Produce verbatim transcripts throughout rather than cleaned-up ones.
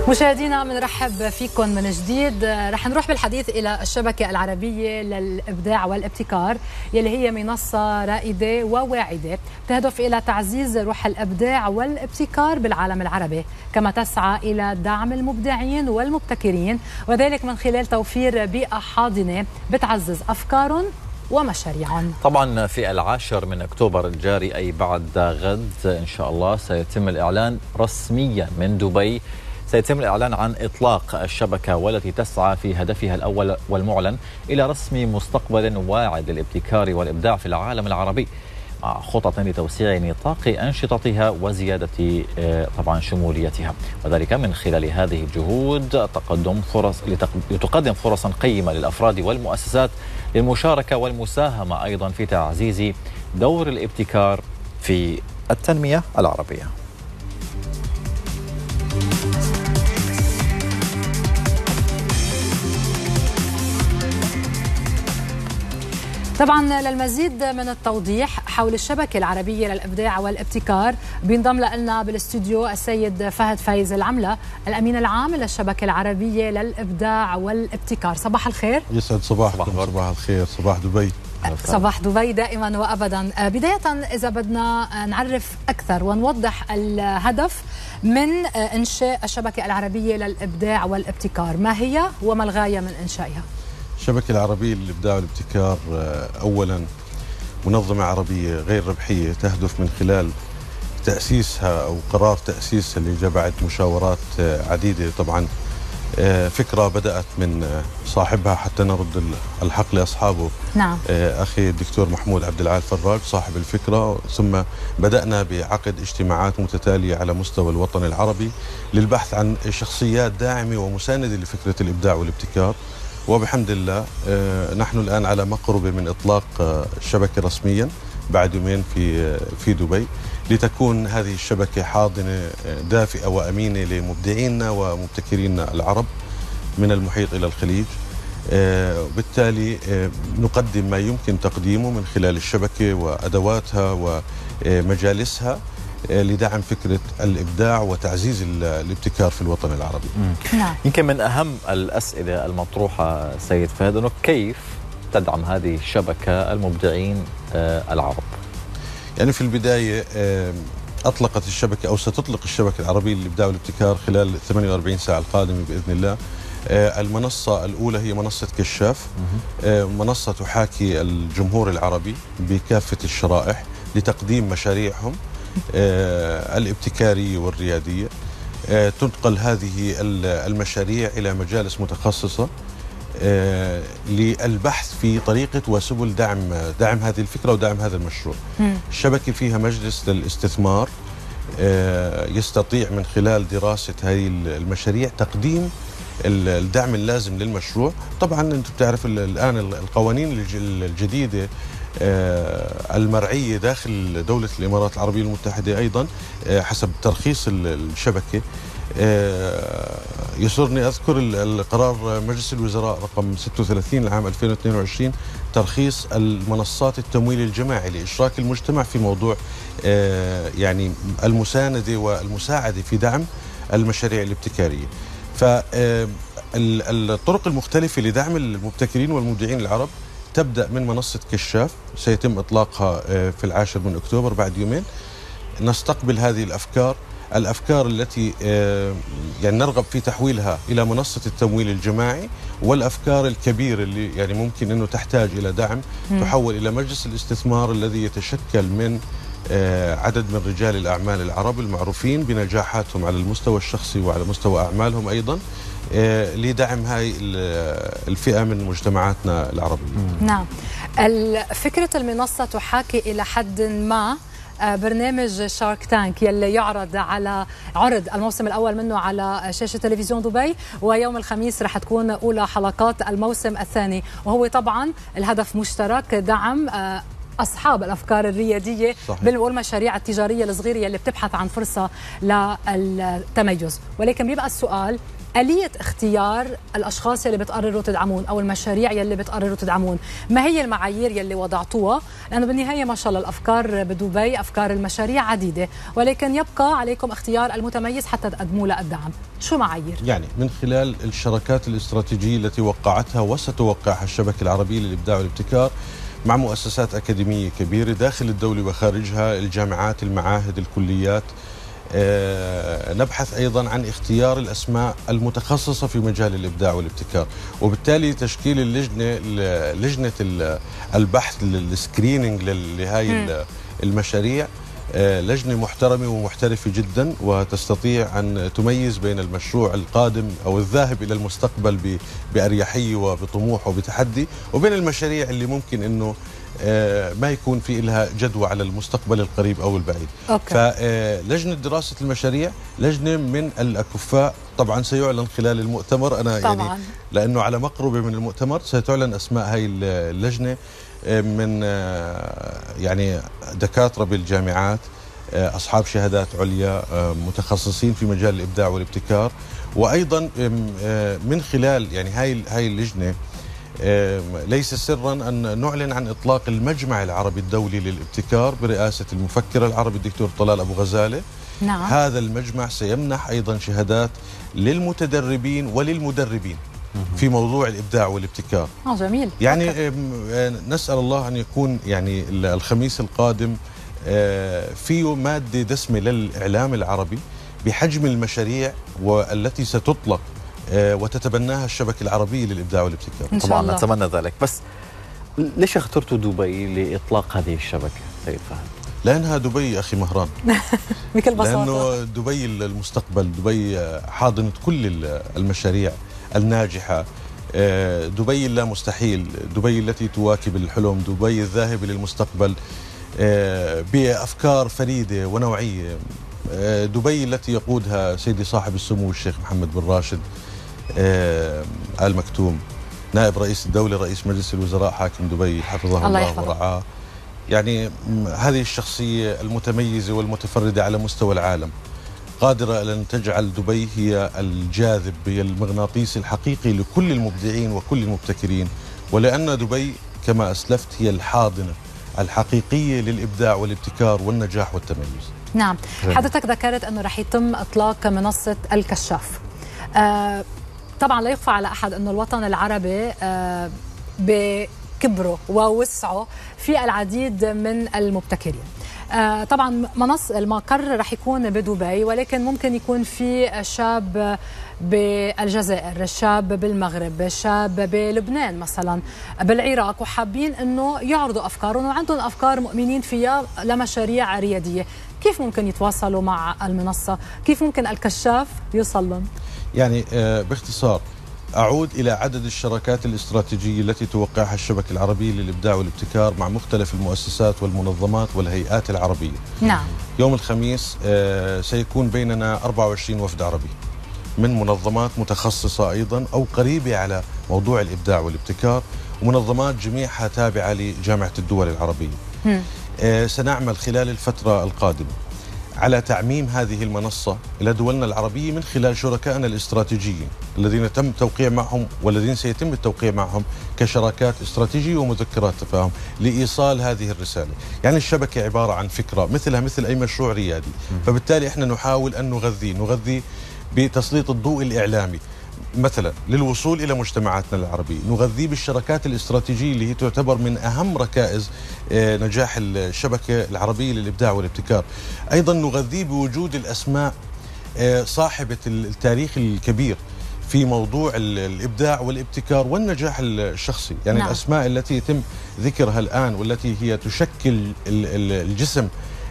مشاهدينا بنرحب فيكم من جديد. رح نروح بالحديث إلى الشبكة العربية للإبداع والابتكار يلي هي منصة رائدة وواعدة تهدف إلى تعزيز روح الإبداع والابتكار بالعالم العربي، كما تسعى إلى دعم المبدعين والمبتكرين، وذلك من خلال توفير بيئة حاضنة بتعزز أفكارهم ومشاريعهم. طبعا في العاشر من أكتوبر الجاري أي بعد غد إن شاء الله سيتم الإعلان رسميا من دبي، سيتم الإعلان عن إطلاق الشبكة والتي تسعى في هدفها الأول والمعلن إلى رسم مستقبل واعد للابتكار والإبداع في العالم العربي، مع خطط لتوسيع نطاق أنشطتها وزيادة طبعا شموليتها، وذلك من خلال هذه الجهود تقدم فرص لتقدم فرصا قيمة للأفراد والمؤسسات للمشاركة والمساهمة أيضا في تعزيز دور الابتكار في التنمية العربية. طبعا للمزيد من التوضيح حول الشبكة العربية للإبداع والابتكار بينضم لنا بالاستوديو السيد فهد فايز العملة، الأمين العام للشبكة العربية للإبداع والابتكار. صباح الخير. يسعد صباحكم. صباح, صباح الخير. صباح دبي. صباح دبي دائما وأبدا. بداية إذا بدنا نعرف أكثر ونوضح الهدف من إنشاء الشبكة العربية للإبداع والابتكار، ما هي وما الغاية من إنشائها؟ الشبكة العربية للإبداع والابتكار أولا منظمة عربية غير ربحية تهدف من خلال تأسيسها أو قرار تأسيسها اللي جاء بعد مشاورات عديدة. طبعا فكرة بدأت من صاحبها حتى نرد الحق لأصحابه. نعم. أخي الدكتور محمود عبد العال فراج صاحب الفكرة، ثم بدأنا بعقد اجتماعات متتالية على مستوى الوطن العربي للبحث عن شخصيات داعمة ومساندة لفكرة الإبداع والابتكار، وبحمد الله نحن الآن على مقربة من إطلاق الشبكة رسميا بعد يومين في في دبي، لتكون هذه الشبكة حاضنة دافئة وأمينة لمبدعينا ومبتكرينا العرب من المحيط إلى الخليج. بالتالي نقدم ما يمكن تقديمه من خلال الشبكة وأدواتها ومجالسها لدعم فكرة الإبداع وتعزيز الابتكار في الوطن العربي. نعم. يمكن من أهم الأسئلة المطروحة سيد فهد أنه كيف تدعم هذه الشبكة المبدعين العرب؟ يعني في البداية أطلقت الشبكة أو ستطلق الشبكة العربية للإبداع والابتكار خلال ثمانية وأربعين ساعة القادمة بإذن الله. المنصة الأولى هي منصة كشاف، منصة تحاكي الجمهور العربي بكافة الشرائح لتقديم مشاريعهم الابتكارية والريادية. تنقل هذه المشاريع إلى مجالس متخصصة للبحث في طريقة وسبل دعم دعم هذه الفكرة ودعم هذا المشروع. الشبكة فيها مجلس للاستثمار يستطيع من خلال دراسة هذه المشاريع تقديم الدعم اللازم للمشروع. طبعا انتم بتعرف الآن القوانين الجديدة المرعية داخل دولة الإمارات العربية المتحدة أيضا حسب ترخيص الشبكة. يسرني أذكر القرار مجلس الوزراء رقم ستة وثلاثين لعام ألفين واثنين وعشرين ترخيص المنصات التمويل الجماعي لإشراك المجتمع في موضوع يعني المساندة والمساعدة في دعم المشاريع الابتكارية. فالطرق المختلفة لدعم المبتكرين والمبدعين العرب تبدأ من منصة كشاف سيتم إطلاقها في العاشر من أكتوبر بعد يومين. نستقبل هذه الأفكار الأفكار التي يعني نرغب في تحويلها إلى منصة التمويل الجماعي، والأفكار الكبيرة اللي يعني ممكن أنه تحتاج إلى دعم م. تحول إلى مجلس الاستثمار الذي يتشكل من عدد من رجال الأعمال العرب المعروفين بنجاحاتهم على المستوى الشخصي وعلى مستوى أعمالهم أيضا لدعم هاي الفئة من مجتمعاتنا العربية. نعم. فكرة المنصة تحاكي إلى حد ما برنامج شارك تانك يلي يعرض على عرض الموسم الأول منه على شاشة تلفزيون دبي، ويوم الخميس رح تكون أولى حلقات الموسم الثاني، وهو طبعا الهدف مشترك دعم أصحاب الأفكار الريادية والمشاريع التجارية الصغيرة اللي بتبحث عن فرصة للتميز. ولكن بيبقى السؤال آلية اختيار الأشخاص يلي بتقرروا تدعمون أو المشاريع يلي بتقرروا تدعمون، ما هي المعايير يلي وضعتوها؟ لأنه بالنهاية ما شاء الله الأفكار بدبي أفكار المشاريع عديدة، ولكن يبقى عليكم اختيار المتميز حتى تقدموا له الدعم. شو معايير؟ يعني من خلال الشراكات الاستراتيجية التي وقعتها وستوقعها الشبكة العربية للإبداع والابتكار مع مؤسسات أكاديمية كبيرة داخل الدولة وخارجها، الجامعات، المعاهد، الكليات. أه نبحث أيضا عن اختيار الأسماء المتخصصة في مجال الإبداع والابتكار، وبالتالي تشكيل اللجنة لجنة البحث السكرينينج لهذه المشاريع أه لجنة محترمة ومحترفة جدا، وتستطيع أن تميز بين المشروع القادم أو الذاهب إلى المستقبل بأريحية وبطموح وبتحدي، وبين المشاريع اللي ممكن أنه ما يكون في لها جدوى على المستقبل القريب أو البعيد. أوكي. فلجنة دراسة المشاريع لجنة من الأكفاء، طبعا سيعلن خلال المؤتمر. أنا طبعاً. يعني لأنه على مقربة من المؤتمر ستعلن أسماء هاي اللجنة من يعني دكاترة بالجامعات، أصحاب شهادات عليا، متخصصين في مجال الإبداع والابتكار، وأيضا من خلال يعني هاي هاي اللجنة ليس سرا أن نعلن عن إطلاق المجمع العربي الدولي للابتكار برئاسة المفكر العربي الدكتور طلال أبو غزالة. نعم. هذا المجمع سيمنح أيضا شهادات للمتدربين وللمدربين في موضوع الإبداع والابتكار. آه جميل. يعني أوكي. نسأل الله أن يكون يعني الخميس القادم فيه مادة دسمة للإعلام العربي بحجم المشاريع والتي ستطلق وتتبناها الشبكة العربية للإبداع والابتكار. طبعا نتمنى ذلك، بس ليش اخترتوا دبي لإطلاق هذه الشبكة سيد فهد؟ لأنها دبي أخي مهران. بكل بساطة. لأنه دبي المستقبل، دبي حاضنة كل المشاريع الناجحة، دبي اللا مستحيل، دبي التي تواكب الحلم، دبي الذاهبة للمستقبل بأفكار فريدة ونوعية، دبي التي يقودها سيدي صاحب السمو الشيخ محمد بن راشد آل مكتوم، نائب رئيس الدولة، رئيس مجلس الوزراء، حاكم دبي حفظه الله, الله ورعاه. يعني هذه الشخصية المتميزة والمتفردة على مستوى العالم قادرة أن تجعل دبي هي الجاذب، هي المغناطيس الحقيقي لكل المبدعين وكل المبتكرين، ولأن دبي كما أسلفت هي الحاضنة الحقيقية للإبداع والابتكار والنجاح والتميز. نعم. حضرتك ذكرت أنه رح يتم إطلاق منصة الكشاف. آه طبعا لا يخفى على أحد أنه الوطن العربي آه بكبره ووسعه في العديد من المبتكرين. آه طبعا منص المقر رح يكون بدبي، ولكن ممكن يكون في شاب بالجزائر، الشاب بالمغرب، الشاب بلبنان مثلا، بالعراق، وحابين انه يعرضوا افكارهم وعندهم افكار مؤمنين فيها لمشاريع رياديه. كيف ممكن يتواصلوا مع المنصه؟ كيف ممكن الكشاف يوصل لهم؟ يعني آه باختصار أعود إلى عدد الشراكات الاستراتيجية التي توقعها الشبكة العربية للإبداع والابتكار مع مختلف المؤسسات والمنظمات والهيئات العربية. نعم. يوم الخميس آه سيكون بيننا أربعة وعشرين وفد عربي من منظمات متخصصة أيضا أو قريبة على موضوع الإبداع والابتكار، ومنظمات جميعها تابعة لجامعة الدول العربية. آه سنعمل خلال الفترة القادمة على تعميم هذه المنصة إلى دولنا العربية من خلال شركائنا الاستراتيجيين الذين تم التوقيع معهم والذين سيتم التوقيع معهم كشراكات استراتيجية ومذكرات تفاهم لإيصال هذه الرسالة. يعني الشبكة عبارة عن فكرة مثلها مثل أي مشروع ريادي، فبالتالي إحنا نحاول أن نغذي نغذي بتسليط الضوء الإعلامي مثلا للوصول إلى مجتمعاتنا العربية، نغذيه بالشراكات الاستراتيجية اللي هي تعتبر من أهم ركائز نجاح الشبكة العربية للإبداع والابتكار. أيضا نغذيه بوجود الأسماء صاحبة التاريخ الكبير في موضوع الإبداع والابتكار والنجاح الشخصي. يعني نعم. الأسماء التي يتم ذكرها الآن والتي هي تشكل الجسم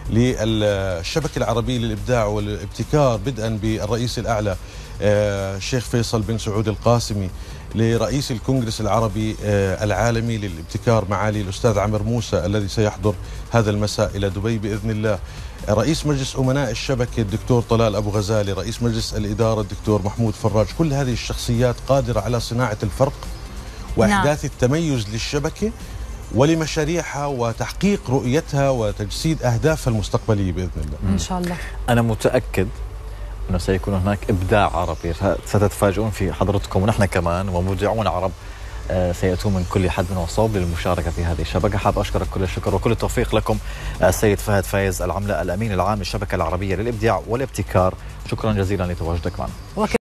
للشبكة العربية للإبداع والابتكار، بدءا بالرئيس الأعلى الشيخ فيصل بن سعود القاسمي، لرئيس الكونغرس العربي العالمي للابتكار معالي الأستاذ عمر موسى الذي سيحضر هذا المساء إلى دبي بإذن الله، رئيس مجلس أمناء الشبكة الدكتور طلال أبو غزالة، رئيس مجلس الإدارة الدكتور محمود فراج. كل هذه الشخصيات قادرة على صناعة الفرق وإحداث نعم. التميز للشبكة ولمشاريعها وتحقيق رؤيتها وتجسيد أهدافها المستقبلية بإذن الله. إن شاء الله. أنا متأكد أنه سيكون هناك إبداع عربي ستتفاجئون في حضرتكم ونحن كمان، ومبدعون عرب سيأتون من كل حد وصوب للمشاركة في هذه الشبكة. حاب أشكرك كل الشكر وكل التوفيق لكم السيد فهد فايز العملة الأمين العام للشبكة العربية للإبداع والابتكار. شكرا جزيلا لتواجدك معنا.